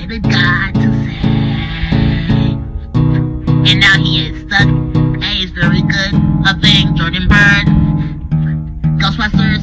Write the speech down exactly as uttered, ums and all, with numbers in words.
wanted a god to save. And now he is stuck. Hey, it's very good. A thing, Jordan Bird. Ghostbusters.